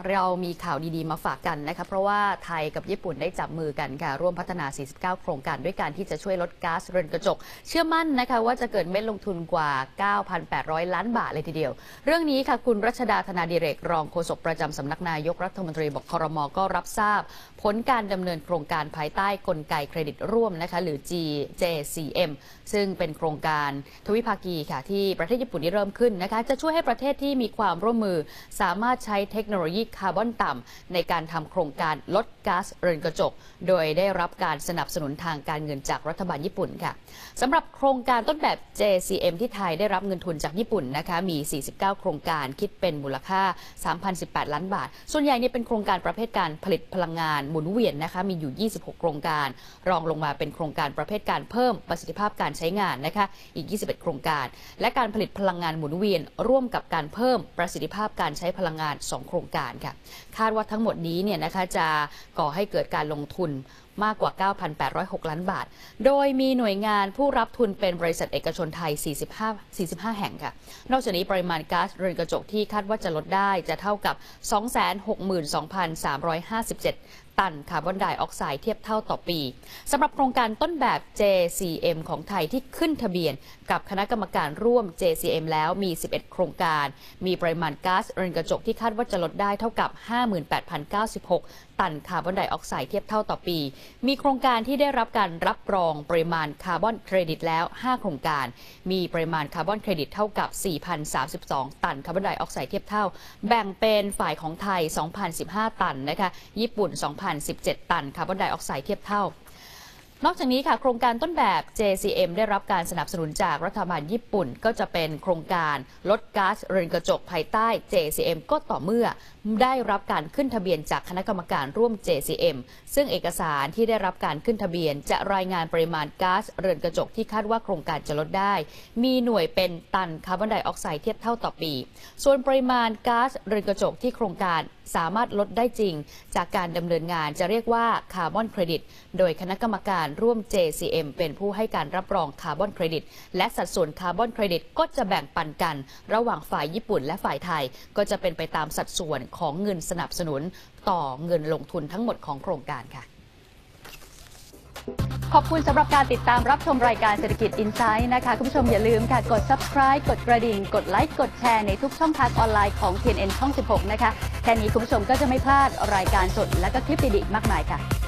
เรามีข่าวดีๆมาฝากกันนะคะเพราะว่าไทยกับญี่ปุ่นได้จับมือกันค่ะร่วมพัฒนา 49 โครงการด้วยการที่จะช่วยลดก๊าซเรือนกระจกเชื่อมั่นนะคะว่าจะเกิดเม็ดลงทุนกว่า 9,800 ล้านบาทเลยทีเดียวเรื่องนี้ค่ะคุณรัชดาธนาดิเรกรองโฆษกประจำสำนักนายกรัฐมนตรีบอกครม.ก็รับทราบผลการดำเนินโครงการภายใต้กลไกเครดิตร่วมนะคะหรือ JCM ซึ่งเป็นโครงการทวิภาคีค่ะที่ประเทศญี่ปุ่นได้เริ่มขึ้นนะคะจะช่วยให้ประเทศที่มีความร่วมมือสามารถใช้เทคโนโลยีคาร์บอนต่ำในการทำโครงการลดก๊าซเรือนกระจกโดยได้รับการสนับสนุนทางการเงินจากรัฐบาลญี่ปุ่นค่ะสำหรับโครงการต้นแบบ JCM ที่ไทยได้รับเงินทุนจากญี่ปุ่นนะคะมี 49 โครงการคิดเป็นมูลค่า 3,018 ล้านบาทส่วนใหญ่เนี่ยเป็นโครงการประเภทการผลิตพลังงานหมุนเวียนนะคะมีอยู่ 26 โครงการรองลงมาเป็นโครงการประเภทการเพิ่มประสิทธิภาพการใช้งานนะคะอีก 21 โครงการและการผลิตพลังงานหมุนเวียนร่วมกับการเพิ่มประสิทธิภาพการใช้พลังงาน 2 โครงการค่ะคาดว่าทั้งหมดนี้เนี่ยนะคะจะก่อให้เกิดการลงทุนมากกว่า 9,806 ล้านบาทโดยมีหน่วยงานผู้รับทุนเป็นบริษัทเอกชนไทย 45 แห่งค่ะนอกจากนี้ปริมาณก๊าซเรือนกระจกที่คาดว่าจะลดได้จะเท่ากับ 262,357 ตันคาร์บอนไดออกไซด์เทียบเท่าต่อปีสำหรับโครงการต้นแบบ JCM ของไทยที่ขึ้นทะเบียนกับคณะกรรมการร่วม JCM แล้วมี 11 โครงการมีปริมาณก๊าซเรือนกระจกที่คาดว่าจะลดได้เท่ากับ 58,096 ตันคาร์บอนไดออกไซด์เทียบเท่าต่อปีมีโครงการที่ได้รับการรับรองปริมาณคาร์บอนเครดิตแล้ว 5 โครงการมีปริมาณคาร์บอนเครดิตเท่ากับ 4,032 ตันคาร์บอนไดออกไซด์เทียบเท่าแบ่งเป็นฝ่ายของไทย 2,015 ตันนะคะญี่ปุ่น 2,017 ตันคาร์บอนไดออกไซด์เทียบเท่านอกจากนี้ค่ะโครงการต้นแบบ JCM ได้รับการสนับสนุนจากรัฐบาลญี่ปุ่นก็จะเป็นโครงการลดก๊าซเรือนกระจกภายใต้ JCM ก็ต่อเมื่อได้รับการขึ้นทะเบียนจากคณะกรรมการร่วม JCM ซึ่งเอกสารที่ได้รับการขึ้นทะเบียนจะรายงานปริมาณก๊าซเรือนกระจกที่คาดว่าโครงการจะลดได้มีหน่วยเป็นตันคาร์บอนไดออกไซด์เทียบเท่าต่อปีส่วนปริมาณก๊าซเรือนกระจกที่โครงการสามารถลดได้จริงจากการดำเนินงานจะเรียกว่าคาร์บอนเครดิตโดยคณะกรรมการร่วม JCM เป็นผู้ให้การรับรองคาร์บอนเครดิตและสัดส่วนคาร์บอนเครดิตก็จะแบ่งปันกันระหว่างฝ่ายญี่ปุ่นและฝ่ายไทยก็จะเป็นไปตามสัดส่วนของเงินสนับสนุนต่อเงินลงทุนทั้งหมดของโครงการค่ะขอบคุณสำหรับการติดตามรับชมรายการเศรษฐกิจอินไซด์นะคะคุณผู้ชมอย่าลืมค่ะกด subscribe กดกระดิ่งกดไลค์กดแชร์ในทุกช่องทางออนไลน์ของ TNN ช่อง 16 นะคะแค่นี้คุณผู้ชมก็จะไม่พลาดรายการสดและก็คลิปดีๆมากมายค่ะ